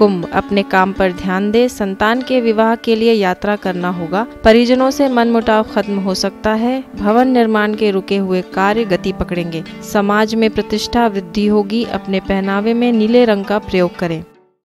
कुंभ, अपने काम पर ध्यान दे। संतान के विवाह के लिए यात्रा करना होगा। परिजनों से मनमुटाव खत्म हो सकता है। भवन निर्माण के रुके हुए कार्य गति पकड़ेंगे। समाज में प्रतिष्ठा वृद्धि होगी। अपने पहनावे में नीले रंग का प्रयोग करें।